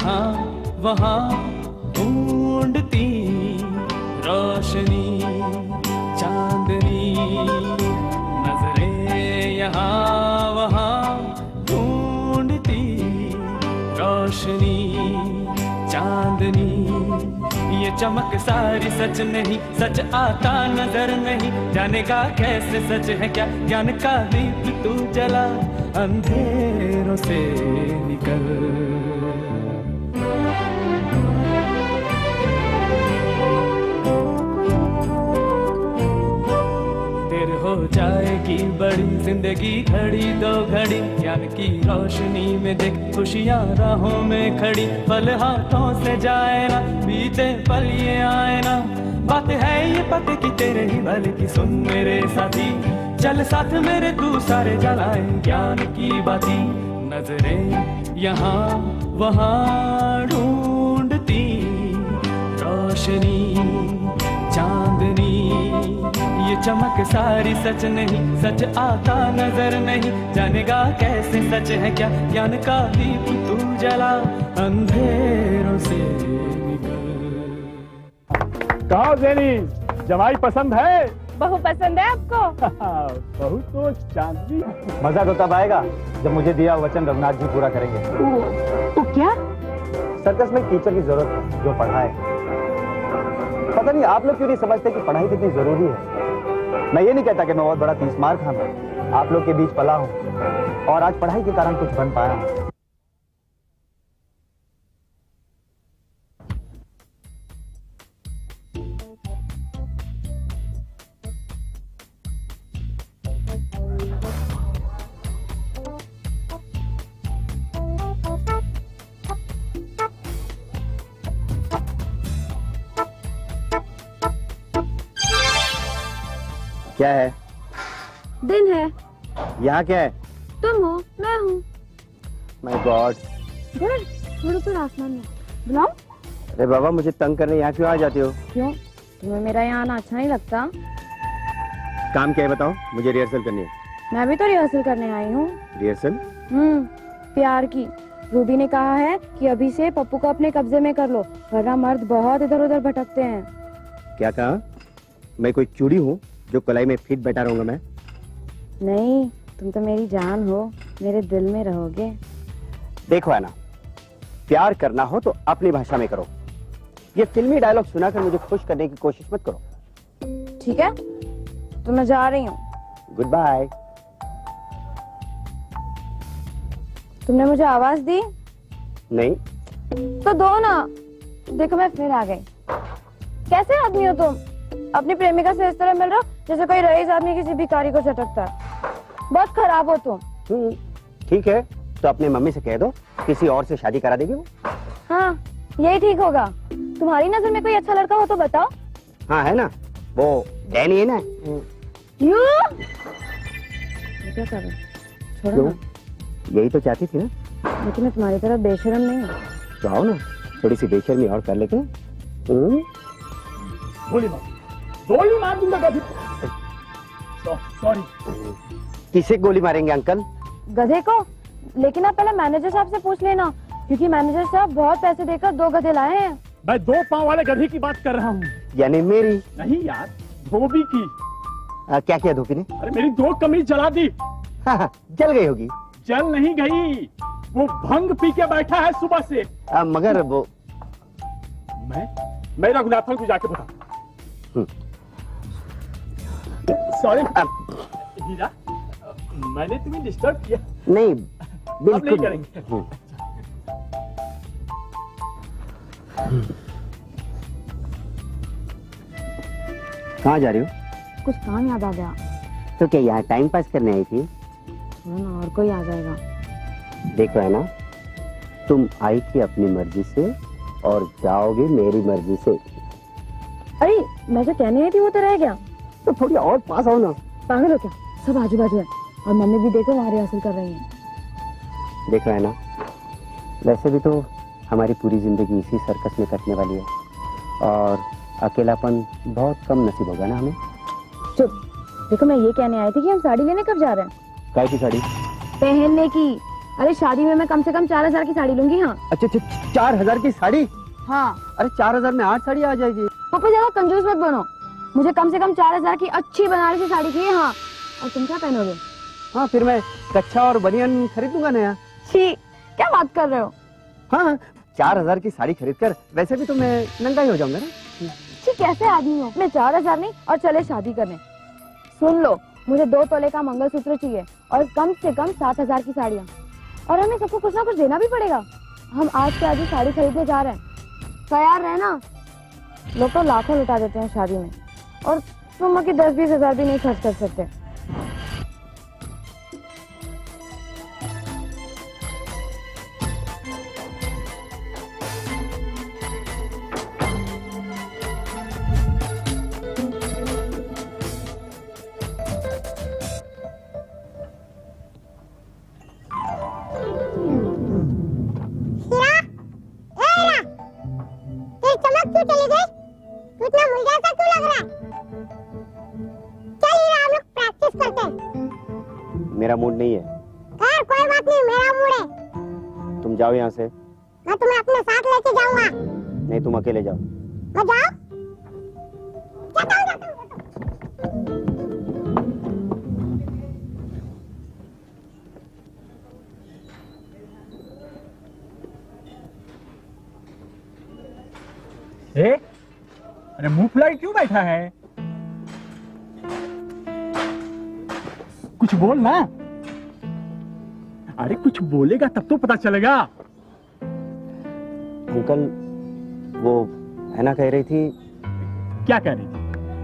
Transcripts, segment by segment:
यहाँ वहाँ ढूंढती रोशनी चांदनी, नजरें यहाँ वहाँ ढूंढती रोशनी चांदनी। ये चमक सारी सच नहीं, सच आता नजर नहीं, जानेगा कैसे सच है क्या, ज्ञान का दीप तू जला अंधेरों से निकल। तेरे हो जाएगी बड़ी जिंदगी खड़ी दो घड़ी, ज्ञान की रोशनी में देख खुशियाँ राहों में खड़ी, पल हाथों से जाए ना बीते पल ये आए ना, बात है ये पते की तेरे ही भले की, सुन मेरे साथी चल साथ मेरे तू सारे जलाए ज्ञान की बाती। नजरें यहाँ वहाँ ढूंढती रोशनी चांदनी, ये चमक सारी सच नहीं, सच आता नजर नहीं, जानेगा कैसे सच है क्या, ज्ञान का दीप तू जला अंधेरों से निकल। कहो ज़ेनी, जवाई पसंद है? बहू पसंद है आपको? बहू तो चांदनी। मजा तो तब आएगा जब मुझे दिया वचन रघुनाथ जी पूरा करेंगे। तो क्या? सर्कस में टीचर की जरूरत है जो पढ़ाए। पता नहीं आप लोग क्यों नहीं समझते कि पढ़ाई कितनी जरूरी है। मैं ये नहीं कहता कि मैं बहुत बड़ा 30 मार खाना हूँ, आप लोग के बीच पला हूँ और आज पढ़ाई के कारण कुछ बन पाया हूँ। क्या है? दिन है। यहाँ क्या है? तुम हो, मैं हूँ। My God. गुड, थोड़ा ऊपर आसमान में। बुलाओ? अरे बाबा मुझे तंग करने यहाँ क्यों आ जाते हो? क्यों? तुम्हें मेरा यहाँ आना अच्छा नहीं लगता? काम क्या है बताओ, मुझे रिहर्सल करनी है। मैं भी तो रिहर्सल करने आई हूँ। रिहर्सल? प्यार की। रूबी ने कहा है कि अभी से पप्पू को अपने कब्जे में कर लो, वरना मर्द बहुत इधर उधर भटकते हैं। क्या कहा? मैं कोई चूड़ी हूँ जो कलाई में फिट बैठा रहूंगा मैं? नहीं, तुम तो मेरी जान हो, मेरे दिल में रहोगे। देखो है ना, प्यार करना हो तो अपनी भाषा में करो। ये फिल्मी डायलॉग सुनाकर मुझे खुश करने की कोशिश मत करो। ठीक है, तो मैं जा रही हूँ। Goodbye. तुमने मुझे आवाज दी? नहीं। तो दो ना। देखो मैं फिर आ गई। कैसे आदमी हो तुम? अपनी प्रेमिका से इस तरह मिल रहे हो जैसे कोई रईस आदमी किसी भिखारी को झटकता है। बहुत खराब हो तुम। ठीक है, तो अपनी मम्मी से कह दो किसी और से शादी करा देगी वो। हाँ, यही ठीक होगा। तुम्हारी नजर में कोई अच्छा लड़का हो तो बताओ। हाँ है ना, वो डैनी है ना। यू क्या कर रहे? छोड़ो ना। यही तो चाहती थी ना। लेकिन मैं तुम्हारी तरह बेशर्म नहीं हूँ। तो आओ ना, थोड़ी सी बेशर्मी और कर लेते हैं। गोली मार दूंगा गधे। सॉरी। किसे गोली मारेंगे अंकल? गधे को? लेकिन आप पहले मैनेजर साहब से पूछ लेना, क्योंकि मैनेजर साहब बहुत पैसे देकर 2 गधे लाए हैं। मैं 2 पांव वाले गधे की बात कर रहा हूँ। यानी मेरी? नहीं यार, धोबी की। क्या किया धोबी ने? अरे मेरी 2 कमीज जला दी। हाँ, जल गई होगी। जल नहीं गई, वो भंग पी के बैठा है सुबह से। मगर वो मैं रघुनाथन को जाके बता। सॉरी हीरा, मैंने तुम्हें डिस्टर्ब किया? नहीं, बिल्कुल नहीं करेंगे। कहाँ जा रही हो? कुछ काम याद आ गया। तो क्या यहाँ टाइम पास करने आई थी? और कोई आ जाएगा। देखो है ना, तुम आई थी अपनी मर्जी से और जाओगे मेरी मर्जी से। अरे मैं जो कहने आई थी वो तो रह गया। तो थोड़ी और पास आओ ना। पागल हो क्या? सब आजू बाजू है और मम्मी भी देखो वहाँ रिहर्सल कर रही है। देखो है ना, वैसे भी तो हमारी पूरी जिंदगी इसी सर्कस में कटने वाली है और अकेलापन बहुत कम नसीब होगा ना हमें। चुप। देखो मैं ये कहने आई थी कि हम साड़ी लेने कब जा रहे हैं? काय की साड़ी? पहनने की। अरे शादी में मैं कम से कम 4000 की साड़ी लूंगी। हाँ। अच्छा अच्छा, 4000 की साड़ी? हाँ। अरे 4000 में 8 साड़ी आ जाएगी। पापा ज्यादा कंजूस मत बनो, मुझे कम से कम 4000 की अच्छी बनारसी साड़ी चाहिए। हाँ। और तुम क्या पहनोगे? हाँ, फिर मैं कच्छा और बनियान खरीदूंगा नया। छी, क्या बात कर रहे हो? हाँ, 4000 की साड़ी खरीद कर वैसे भी तो मैं नंगा ही हो जाऊंगा ना। छी, कैसे आदमी हो? मैं 4000 नहीं और चले शादी करने। सुन लो, मुझे 2 तोले का मंगलसूत्र चाहिए और कम से कम 7000 की साड़ियाँ। और हमें सबको कुछ ना कुछ देना भी पड़ेगा। हम आज से आज ही साड़ी खरीदने जा रहे हैं, तैयार रहना। लोग तो लाखों लुटा देते हैं शादी में, और तुम की 10-20 हजार भी नहीं खर्च कर सकते। मेरा मूड नहीं है। खैर कोई बात नहीं, मेरा मूड है। तुम जाओ यहाँ से। मैं तुम्हें अपने साथ लेके जाऊंगा। नहीं, तुम अकेले जाओ। मैं जाऊं? जाता हूं, जाता हूं। अरे मुंह फुलाई क्यों बैठा है? कुछ बोल ना। अरे कुछ बोलेगा तब तो पता चलेगा। अंकल, वो हैना कह रही थी। क्या कह रही थी?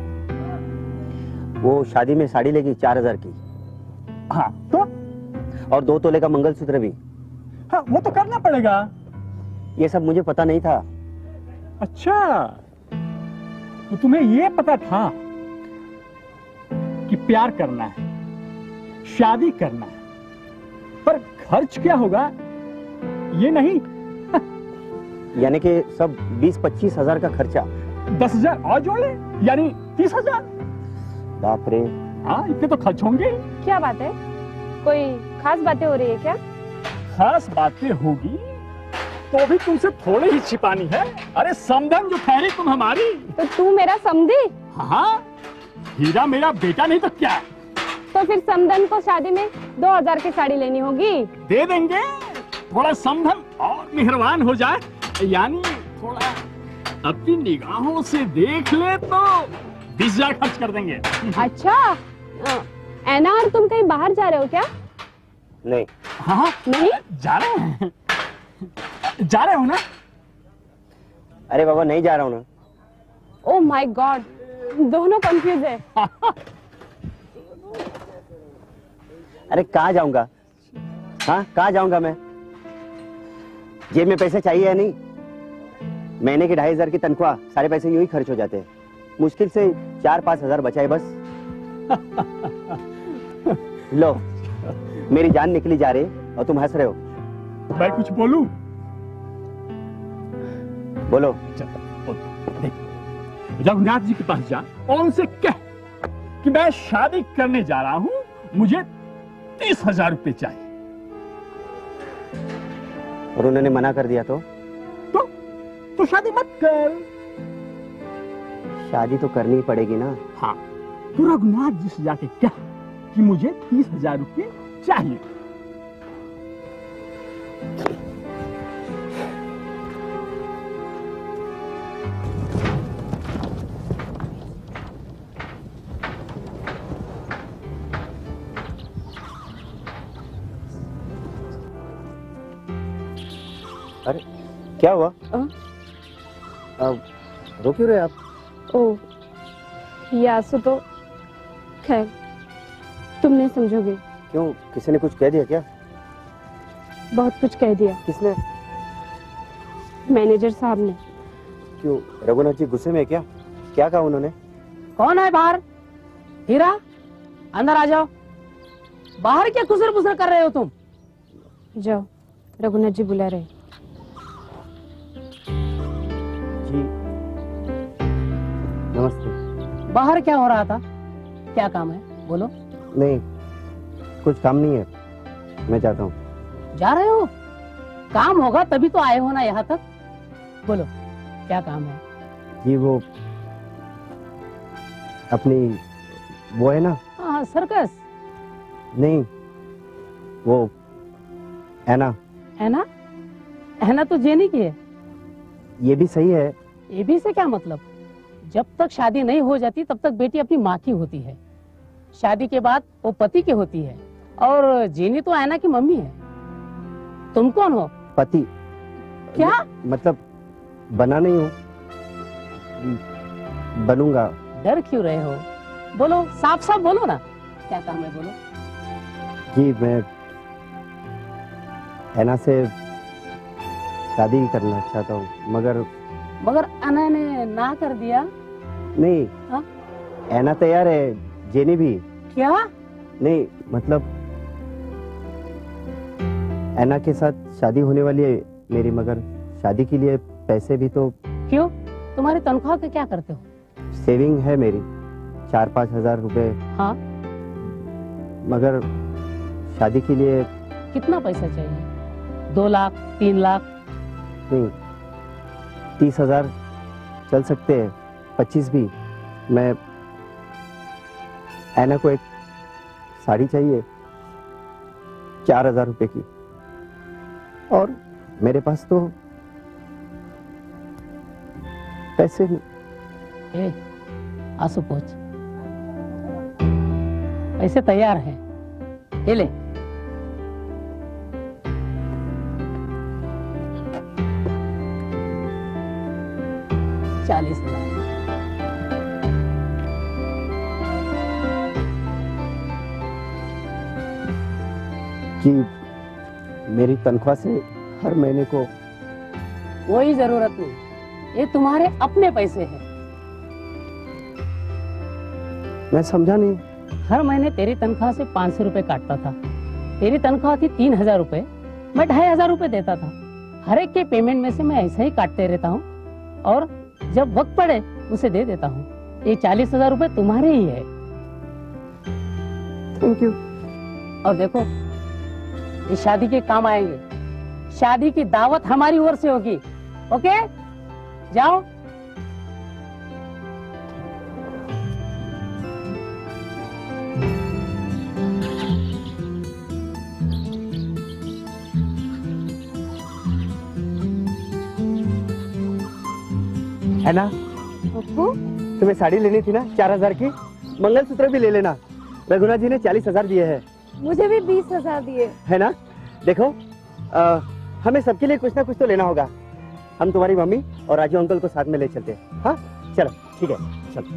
वो शादी में साड़ी लेगी 4000 की। हाँ तो? और 2 तोले का मंगलसूत्र भी। हाँ, वो तो करना पड़ेगा। ये सब मुझे पता नहीं था। अच्छा, तो तुम्हें ये पता था कि प्यार करना है, शादी करना है, पर खर्च क्या होगा ये नहीं। यानी कि सब 20-25 हजार का खर्चा। 10,000 और जोड़ ले, यानी 30,000। बाप रे। हाँ, इतने तो खर्च होंगे। क्या बात है? कोई खास बातें हो रही है क्या? खास बातें होगी तो भी तुमसे थोड़ी ही छिपानी है। अरे समधन जो ठहरी तुम हमारी। तो तू मेरा समधी? हाँ, हीरा मेरा बेटा नहीं तो क्या। तो फिर समधन को शादी में 2000 की साड़ी लेनी होगी। दे देंगे, थोड़ा समधन और मेहरबान हो जाए, यानी थोड़ा अपनी निगाहों से देख ले तो 20,000 खर्च कर देंगे। अच्छा, ऐना और तुम कहीं बाहर जा रहे हो क्या? नहीं। हाँ नहीं? जा रहे हैं। जा रहे हो ना? अरे बाबा, नहीं जा रहा हूँ ना। ओह माय गॉड, दोनों कंफ्यूज है। अरे कहाँ जाऊंगा? हाँ, कहाँ जाऊंगा मैं? जेब में पैसे चाहिए या नहीं? महीने की 2500 की तनख्वाह, सारे पैसे यूं ही खर्च हो जाते हैं। मुश्किल से 4-5 हजार बचाए बस। लो, मेरी जान निकली जा रही और तुम हंस रहे हो। मैं कुछ बोलूं? बोलो। रघुनाथ जी के पास जा और उनसे कह कि मैं शादी करने जा रहा हूं, मुझे 30,000 रुपए चाहिए। और उन्होंने मना कर दिया तो शादी मत कर। शादी तो करनी ही पड़ेगी ना। हाँ, तो रघुनाथ जी से जाके कह कि मुझे 30,000 रुपए चाहिए। अरे क्या हुआ? अब रो क्यों रहे आप? ओह, यासु तो खैर तुम नहीं समझोगे। क्यों, किसी ने कुछ कह दिया क्या? बहुत कुछ कह दिया। किसने? मैनेजर साहब ने। क्यों, रघुनाथ जी गुस्से में है क्या? क्या कहा उन्होंने? कौन है बाहर? हीरा, अंदर आ जाओ। बाहर क्या कुसर पुसर कर रहे हो तुम? जाओ, रघुनाथ जी बुला रहे। जी नमस्ते। बाहर क्या हो रहा था? क्या काम है, बोलो। नहीं, कुछ काम नहीं है, मैं जाता हूँ। जा रहे हो? काम होगा तभी तो आए हो ना यहाँ तक। बोलो क्या काम है? जी वो अपनी वो है ना। हाँ सर्कस। नहीं वो ऐना। ऐना? ऐना तो जेनी की है। ये भी सही है। ये भी से क्या मतलब? जब तक शादी नहीं हो जाती तब तक बेटी अपनी माँ की होती है, शादी के बाद वो पति की होती है। और जेनी तो ऐना की मम्मी है। तुम कौन हो? पति। क्या मतलब बना नहीं हूँ, बनूंगा। डर क्यों रहे हो? बोलो साफ साफ बोलो ना, क्या काम है बोलो। जी मैं ऐना से शादी करना चाहता हूँ, मगर ऐना ने ना कर दिया। नहीं। हाँ? ऐना तैयार है, जेनी भी। क्या? नहीं मतलब ऐना के साथ शादी होने वाली है मेरी, मगर शादी के लिए पैसे भी तो। क्यों? तुम्हारी तनख्वाह के क्या करते हो? सेविंग है मेरी 4-5 हजार रुपए। हाँ? मगर शादी के लिए कितना पैसा चाहिए? 2 लाख, 3 लाख? नहीं, 30,000 चल सकते हैं, 25 भी। मैं ऐना को एक साड़ी चाहिए 4,000 रुपए की, और मेरे पास तो पैसे नहीं। ए, आंसू पोंछ। पैसे तैयार हैं, ये ले। $40,000। कि मेरी तनख्वाह से हर महीने को। कोई जरूरत नहीं, ये तुम्हारे अपने पैसे हैं। मैं समझा नहीं। हर महीने तेरी तनख्वाह से 500 रुपए काटता था। तेरी तनख्वाह थी 3,000 रुपए, मैं 2,500 रुपए देता था। हर एक के पेमेंट में से मैं ऐसा ही काटते रहता हूँ, और जब वक्त पड़े उसे दे देता हूँ। ये 40,000 रुपए तुम्हारे ही है। Thank you. और देखो, ये शादी के काम आएंगे। शादी की दावत हमारी ओर से होगी। ओके, जाओ। ऐना, तुम्हें साड़ी लेनी थी ना 4,000 की? मंगलसूत्र भी ले लेना, रघुनाथ जी ने 40,000 दिए हैं। मुझे भी 20,000 दिए है ना? देखो हमें सबके लिए कुछ ना कुछ तो लेना होगा। हम तुम्हारी मम्मी और राजू अंकल को साथ में ले चलते हैं। हाँ चलो ठीक है, चलो।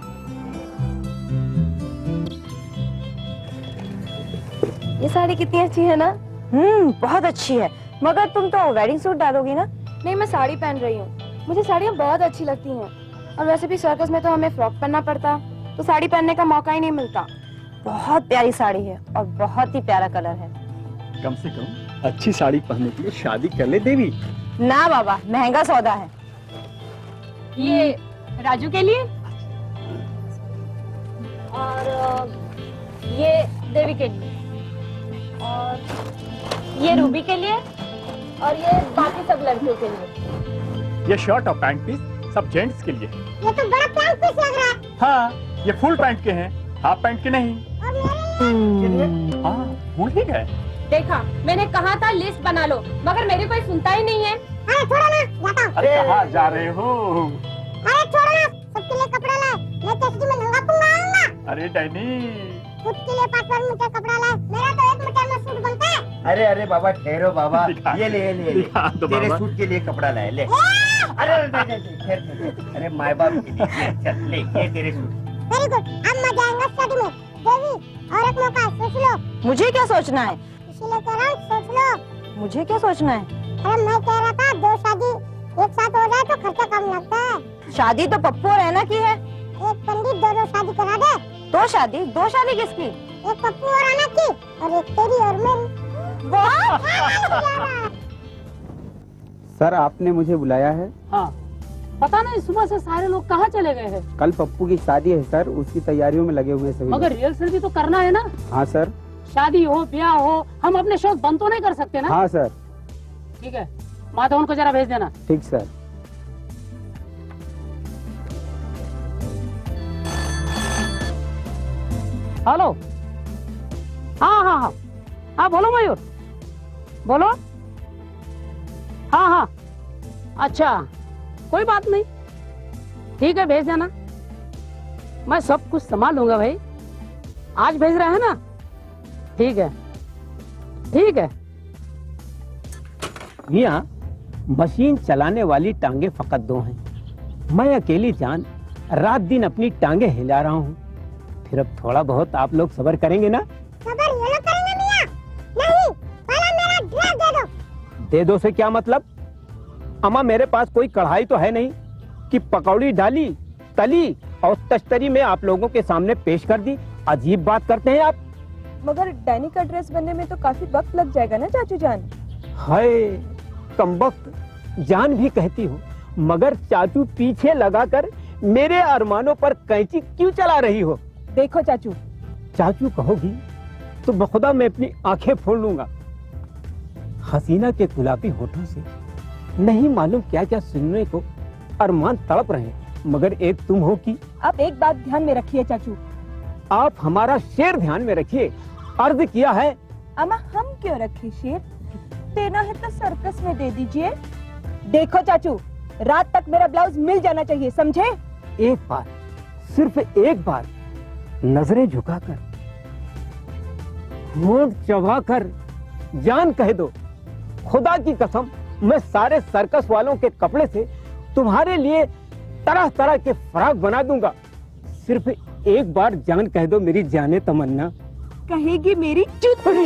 ये साड़ी कितनी अच्छी है ना? बहुत अच्छी है। मगर तुम तो वेडिंग सूट डालोगी ना? नहीं, मैं साड़ी पहन रही हूँ। मुझे साड़ियाँ बहुत अच्छी लगती हैं, और वैसे भी सर्कस में तो हमें फ्रॉक पहनना पड़ता, तो साड़ी पहनने का मौका ही नहीं मिलता। बहुत प्यारी साड़ी है और बहुत ही प्यारा कलर है। कम से कम अच्छी साड़ी पहनने के लिए शादी कर ले देवी। ना बाबा, महंगा सौदा है। ये राजू के लिए, और ये देवी के लिए, और ये रूबी के लिए, और ये बाकी सब लड़कियों के लिए। ये शर्ट और पैंट पीस सब जेंट्स के लिए। ये तो बड़ा प्यार पीस लग रहा है। हाँ, ये फुल पैंट के हैं, हाफ पैंट के नहीं। और मेरे लिए? हाँ, भूल ही गए। देखा, मैंने कहा था लिस्ट बना लो, मगर मेरी कोई सुनता ही नहीं है। अरे छोड़ो ना, जाता हूँ। अरे कहाँ जा रहे हो? अरे छोड़ो ना, सबके लिए कपड़ा लाए, मैं कैसे में नंगा पुंगा आऊंगा। अरे डैनी, खुद के लिए 5 मीटर कपड़ा लाए, मेरा तो 1 मीटर में सूट बनता है। अरे बाबा ठहरो बाबा, दिखा- ये ले दिखा दो तेरे बाबा। सूट के लिए कपड़ा लाए, ले। अरे ठहर, अरे माँ बाप के लिए चल ले, ये तेरे सूट। वेरी गुड, अब मजा आएगा शादी में। देवी, और एक मौका सोच लो। मुझे क्या सोचना है? इसीलिए कह रहा हूँ, सोच लो। मुझे क्या सोचना है? अरे मैं कह रहा था 2 शादी एक साथ हो जाए तो खर्चा कम लगता है। शादी तो पप्पू और ऐना की है। एक पंडित 2 शादी करा दे। 2 शादी? 2 शादी किसकी? एक पप्पू और आना की, और एक तेरी और मेरी। सर आपने मुझे बुलाया है? हाँ, पता नहीं सुबह से सारे लोग कहाँ चले गए हैं। कल पप्पू की शादी है सर, उसकी तैयारियों में लगे हुए हैं सभी। मगर रिहर्सल भी तो करना है ना। हाँ सर। शादी हो ब्याह हो हम अपने शौक बंद तो नहीं कर सकते ना। हाँ सर। ठीक है, माधवन को जरा भेज देना। ठीक सर। हेलो। हाँ हाँ हाँ हाँ, बोलो मयूर, बोलो। हाँ हाँ, अच्छा कोई बात नहीं, ठीक है भेज देना, मैं सब कुछ संभाल लूंगा भाई। आज भेज रहे हैं ना? ठीक है ठीक है। मियाँ, मशीन चलाने वाली टांगे फकत 2 हैं। मैं अकेली जान रात दिन अपनी टांगे हिला रहा हूँ। फिर अब थोड़ा बहुत आप लोग सब्र करेंगे ना? सबर ये लोग करेंगे मियां। नहीं, पहले मेरा ड्रेस दे दो। दे दो से क्या मतलब? अम्मा, मेरे पास कोई कढ़ाई तो है नहीं कि पकौड़ी डाली, तली और तश्तरी में आप लोगों के सामने पेश कर दी। अजीब बात करते हैं आप। मगर डैनी का ड्रेस बनने में तो काफी वक्त लग जाएगा ना चाचू जान। हाय कमबख्त, जान भी कहती हो, मगर चाचू पीछे लगाकर मेरे अरमानों पर कैंची क्यों चला रही हो? देखो चाचू, चाचू कहोगी तो बखुदा मैं अपनी आंखें फोड़ लूंगा। हसीना के गुलाबी होठों से नहीं मालूम क्या क्या सुनने को अरमान तड़प रहे हैं, मगर एक तुम हो कि। आप एक बात ध्यान में रखिए चाचू। आप हमारा शेर ध्यान में रखिए। अर्ज किया है। अम्मा हम क्यों रखे शेर? देना है तो सर्कस में दे दीजिए। देखो चाचू, रात तक मेरा ब्लाउज मिल जाना चाहिए, समझे? एक बार, सिर्फ एक बार नजरें झुकाकर, होंठ चबाकर जान कह दो, खुदा की कसम मैं सारे सर्कस वालों के कपड़े से तुम्हारे लिए तरह तरह के फ्रॉक बना दूंगा। सिर्फ एक बार जान कह दो मेरी जाने तमन्ना। कहेगी मेरी चुतड़ी।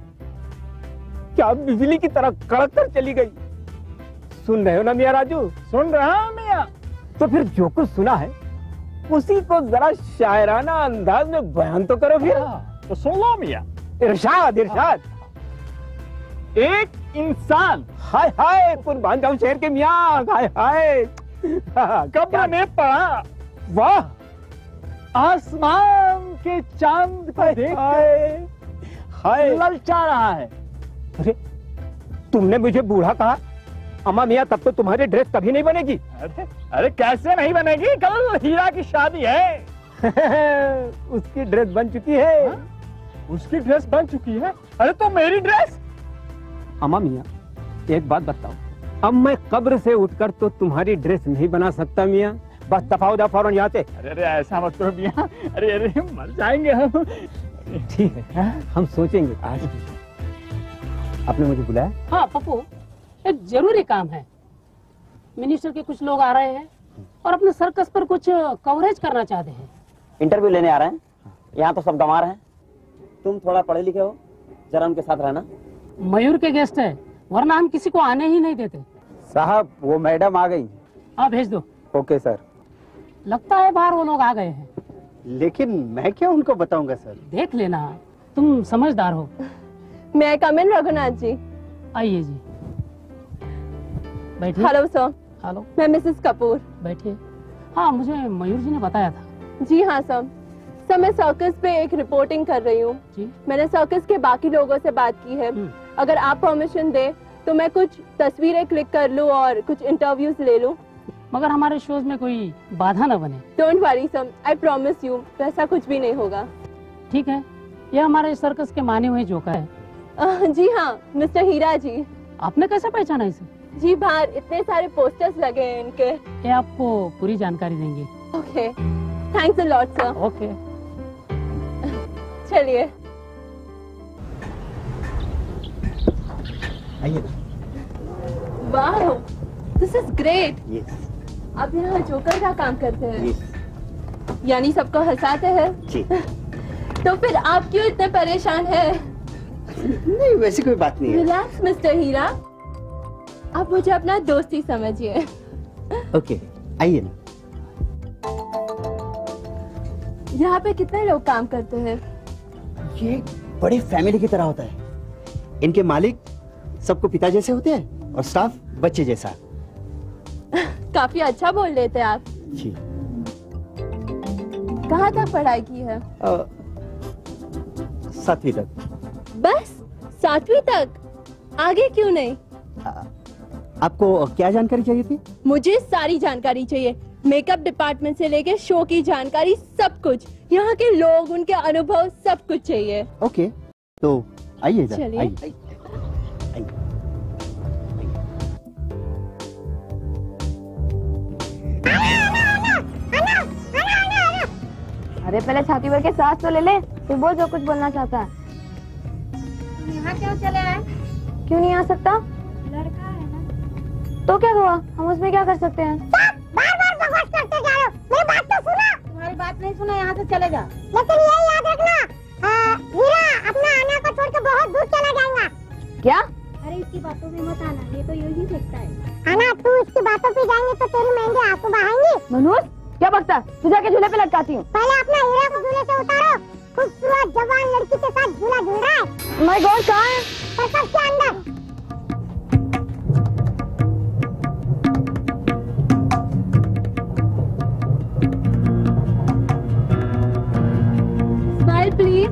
क्या बिजली की तरह कड़क कर चली गई। सुन रहे हो ना मियाँ राजू? सुन रहा हूँ मियाँ। तो फिर जो कुछ सुना है उसी को जरा शायराना अंदाज में बयान तो करो फिर। तो सुन लो मियाँ। इरशाद इरशाद। एक इंसान हाय हाय कुर्बान जाऊं शेर के मियाँ, हाय हाय। कब्र में पड़ा, वाह, आसमान के चांद को देख हाय हाय ललचा रहा है। अरे तुमने मुझे बूढ़ा कहा? अम्मा मियाँ, तब तो तुम्हारी ड्रेस कभी नहीं बनेगी। अरे कैसे नहीं बनेगी, कल हीरा की शादी है। उसकी ड्रेस बन चुकी है। हा? उसकी ड्रेस बन चुकी है? अरे तो मेरी ड्रेस? अम्मा मियाँ एक बात बताओ, अब मैं कब्र से उठकर तो तुम्हारी ड्रेस नहीं बना सकता मियाँ। बस दफा उदा फौरन यहाँ से। अरे ऐसा मत करो मियाँ, अरे अरे मर जाएंगे हम। ठीक है, हम सोचेंगे। आज आपने मुझे बुलाया? हाँ पप्पू, एक जरूरी काम है। मिनिस्टर के कुछ लोग आ रहे हैं और अपने सर्कस पर कुछ कवरेज करना चाहते हैं। इंटरव्यू लेने आ रहे हैं? यहाँ तो सब गंवार हैं। तुम थोड़ा पढ़े लिखे हो, जरा उनके साथ रहना। मयूर के गेस्ट है, वरना हम किसी को आने ही नहीं देते। साहब वो मैडम आ गई। हाँ भेज दो। Okay sir. लगता है बाहर वो लोग आ गए हैं। लेकिन मैं क्या उनको बताऊंगा सर? देख लेना, तुम समझदार हो। मैं कम इन रघुनाथ जी। आइए जी, बैठिए। Hello sir. हेलो, मैं मिसेस कपूर। बैठिए। हाँ मुझे मयूर जी ने बताया था। जी हाँ सर। सर मैं सर्कस पे एक रिपोर्टिंग कर रही हूँ। जी। मैंने सर्कस के बाकी लोगों से बात की है। अगर आप परमिशन दे तो मैं कुछ तस्वीरें क्लिक कर लूँ और कुछ इंटरव्यूज ले लूँ। मगर हमारे शोज में कोई बाधा न बने। Don't worry sir, I promise you, वैसा कुछ भी नहीं होगा। ठीक है, ये हमारे सर्कस के माने हुए जोकर है। जी हाँ, मिस्टर हीरा जी। आपने कैसे पहचाना इसे? जी बाहर इतने सारे पोस्टर्स लगे हैं इनके। ये आपको पूरी जानकारी देंगे। Okay, thanks a lot sir. Okay, चलिए। आइए। वाह, दिस इज ग्रेट। यस। आप यहाँ जोकर का काम करते हैं? यस। यानी सबको हंसाते हैं? जी। तो फिर आप क्यों इतने परेशान हैं? नहीं वैसी कोई बात नहीं है। रिलैक्स मिस्टर हीरा, आप मुझे अपना दोस्त ही समझिए। ओके, आइए ना। यहाँ पे कितने लोग काम करते हैं? ये बड़ी फैमिली की तरह होता है। इनके मालिक सबको पिता जैसे होते हैं और स्टाफ बच्चे जैसा। काफी अच्छा बोल लेते हैं आप। जी। कहाँ तक पढ़ाई की है? 7वीं तक। बस 7वीं तक, आगे क्यों नहीं? आपको क्या जानकारी चाहिए थी? मुझे सारी जानकारी चाहिए, मेकअप डिपार्टमेंट से लेके शो की जानकारी, सब कुछ, यहाँ के लोग, उनके अनुभव, सब कुछ चाहिए। ओके, तो आइए इधर, चलिए। आइए। अरे पहले छाती भर के सांस तो ले ले, फिर बोल जो कुछ बोलना चाहता है। यहाँ क्यों चले आए? क्यों नहीं आ सकता? लड़का है ना। तो क्या हुआ, हम उसमें क्या कर सकते हैं? बार बार बकवास करते जा रहे हो, मेरी बात तो सुनो। तुम्हारी बात नहीं सुना, यहाँ से चले जा। लेकिन ये याद रखना, हीरा अपना आना को छोड़ के बहुत दूर चला जाएगा। क्या? अरे इसकी बातों में मत आना, ये तो यूं ही फेंकता है। आना, तू इसकी बातों पे जाएंगे तो तेरी महंगे आंसू बहाएंगे। मनोज क्या बकता, तू जाके झूले पे लटकाती हूँ। पहले अपना हीरा को झूले से उतारो, खूबसूरत जवान लड़की के साथ झूला झूल रहा है। माय गॉड, कहाँ है? सर्कस के अंदर। Smile please.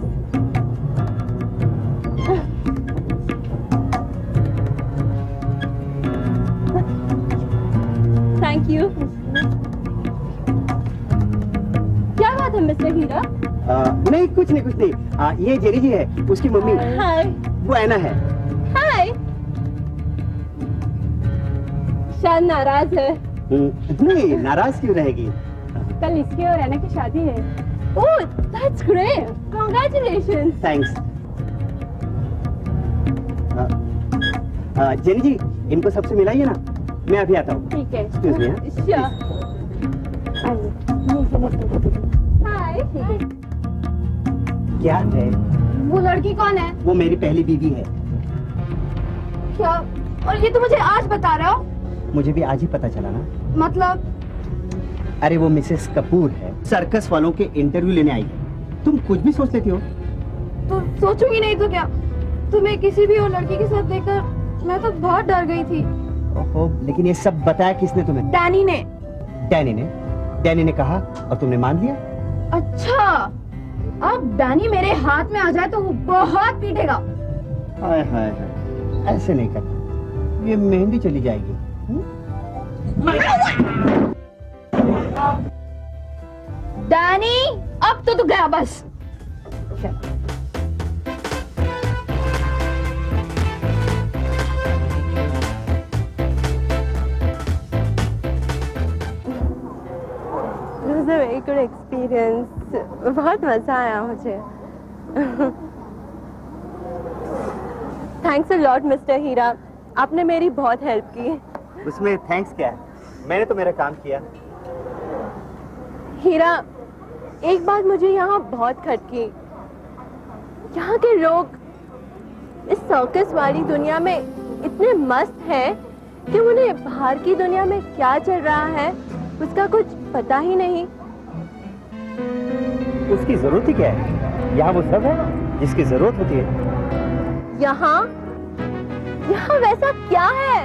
Thank you. क्या बात है मिस्टर हीरा? नहीं कुछ नहीं। ये जेरी जी है, उसकी मम्मी। हाय। वो ऐना है। हाय। शायद नाराज है। नहीं, नाराज क्यों रहेगी? कल इसके और ऐना की शादी है। Oh, that's great, congratulations. Thanks. Jerry ji, इनको सबसे मिलाइए ना, मैं अभी आता हूँ। ठीक है। Excuse me, हाँ? Sure. हाय। क्या है? वो लड़की कौन है? वो मेरी पहली बीवी है। क्या? और ये तो मुझे आज बता रहे हो? मुझे भी आज ही पता चला ना। मतलब? अरे वो मिसेस कपूर है, सर्कस वालों के इंटरव्यू लेने आई है। तुम कुछ भी सोच लेती हो। तो सोचूंगी नहीं तो क्या? तुम्हें किसी भी और लड़की के साथ देखकर मैं तो बहुत डर गई थी। ओहो, लेकिन ये सब बताया किसने तुम्हें? डैनी ने। डैनी ने कहा और तुमने मान लिया? अच्छा, अब डैनी मेरे हाथ में आ जाए तो वो बहुत पीटेगा। हाय हाय हाय, ऐसे नहीं करना, ये मेहंदी चली जाएगी। डैनी, अब तो तू गया बस। It was a very good experience. बहुत मजा आया मुझे। Thanks a lot, Mr. हीरा। आपने मेरी बहुत हेल्प की। उसमें थैंक्स क्या है, मैंने तो मेरा काम किया। हीरा, एक बात मुझे यहाँ बहुत खटकी। यहाँ के लोग इस सर्कस वाली दुनिया में इतने मस्त हैं कि उन्हें बाहर की दुनिया में क्या चल रहा है उसका कुछ पता ही नहीं। उसकी जरूरत ही क्या है? यहाँ वो सब है जिसकी जरूरत होती है। यहाँ वैसा क्या है?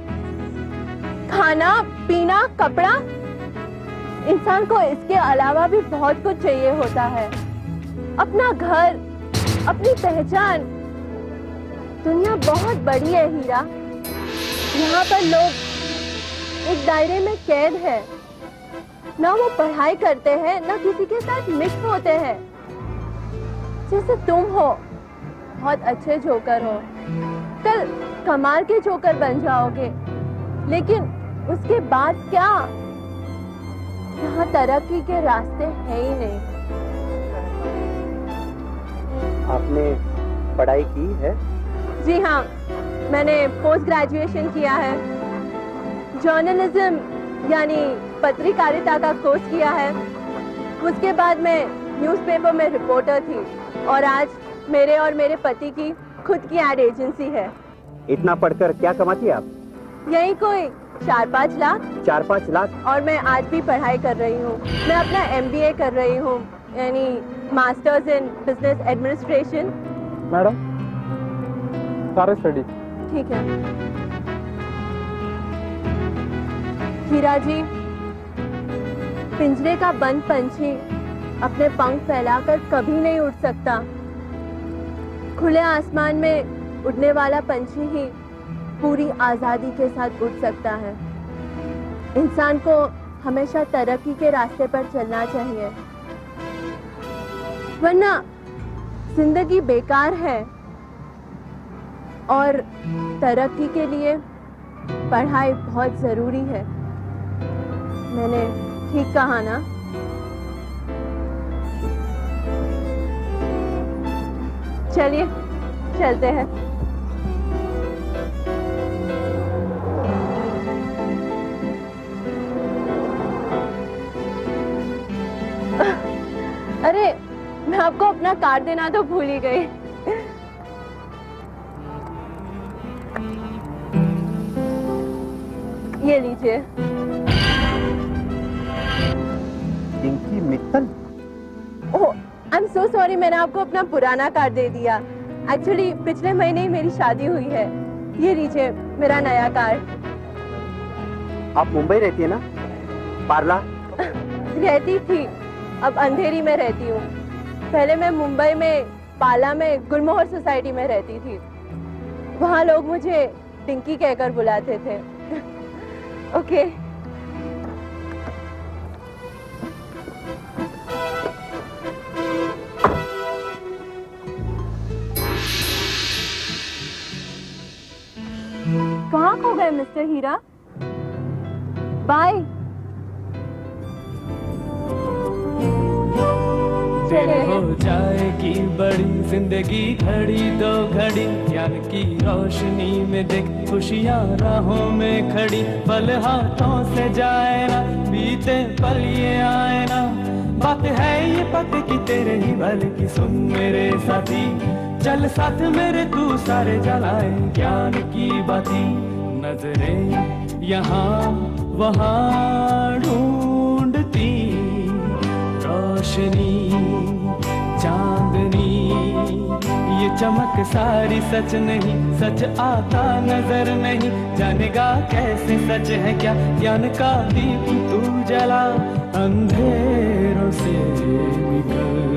खाना पीना कपड़ा, इंसान को इसके अलावा भी बहुत कुछ चाहिए होता है। अपना घर, अपनी पहचान। दुनिया बहुत बड़ी है हीरा। यहाँ पर लोग एक दायरे में कैद है, ना वो पढ़ाई करते हैं ना किसी के साथ मिक्स होते हैं। जैसे तुम हो, बहुत अच्छे जोकर हो, कल कमाल के जोकर बन जाओगे, लेकिन उसके बाद क्या? यहाँ तरक्की के रास्ते हैं ही नहीं। आपने पढ़ाई की है? जी हाँ, मैंने पोस्ट ग्रेजुएशन किया है। जर्नलिज्म यानी पत्रकारिता का कोर्स किया है। उसके बाद मैं न्यूज़पेपर में रिपोर्टर थी और आज मेरे और मेरे पति की खुद की एड एजेंसी है। इतना पढ़कर क्या कमाती है आप? यही कोई 4-5 लाख। 4-5 लाख? और मैं आज भी पढ़ाई कर रही हूँ। मैं अपना MBA कर रही हूँ, यानी masters in business administration. Madam, सारे स्टडी। ठीक है। हीरा जी, पिंजरे का बंद पंछी अपने पंख फैलाकर कभी नहीं उड़ सकता। खुले आसमान में उड़ने वाला पंछी ही पूरी आजादी के साथ उड़ सकता है। इंसान को हमेशा तरक्की के रास्ते पर चलना चाहिए, वरना जिंदगी बेकार है। और तरक्की के लिए पढ़ाई बहुत जरूरी है। मैंने ठीक कहा ना? चलिए चलते हैं। अरे मैं आपको अपना कार्ड देना तो भूल ही गई। ये लीजिए। Pinky Mittal? Oh, I am so sorry, मैंने आपको अपना पुराना कार्ड दे दिया। एक्चुअली पिछले महीने ही मेरी शादी हुई है। ये लीजिए मेरा नया कार्ड। आप मुंबई रहती है ना? पार्ला? रहती थी, अब अंधेरी में रहती हूँ। पहले मैं मुंबई में पाला में गुलमोहर सोसाइटी में रहती थी। वहाँ लोग मुझे टिंकी कहकर बुलाते थे। ओके। कहाँ खो गए मिस्टर हीरा? बाय। दिन हो जाएगी बड़ी जिंदगी घड़ी दो घड़ी, ज्ञान की रोशनी में देख खुशियाँ राहों में खड़ी। पल हाथों से जाए ना, बीते पल ये आए ना, बात है ये पते की तेरे ही भल की। सुन मेरे साथी, चल साथ मेरे तू सारे जलाए ज्ञान की बाती। नजरें यहाँ वहाँ ढूंढती रोशनी चांदनी, ये चमक सारी सच नहीं, सच आता नजर नहीं। जानेगा कैसे सच है क्या, ज्ञान का दीप तू जला अंधेरों से निकल।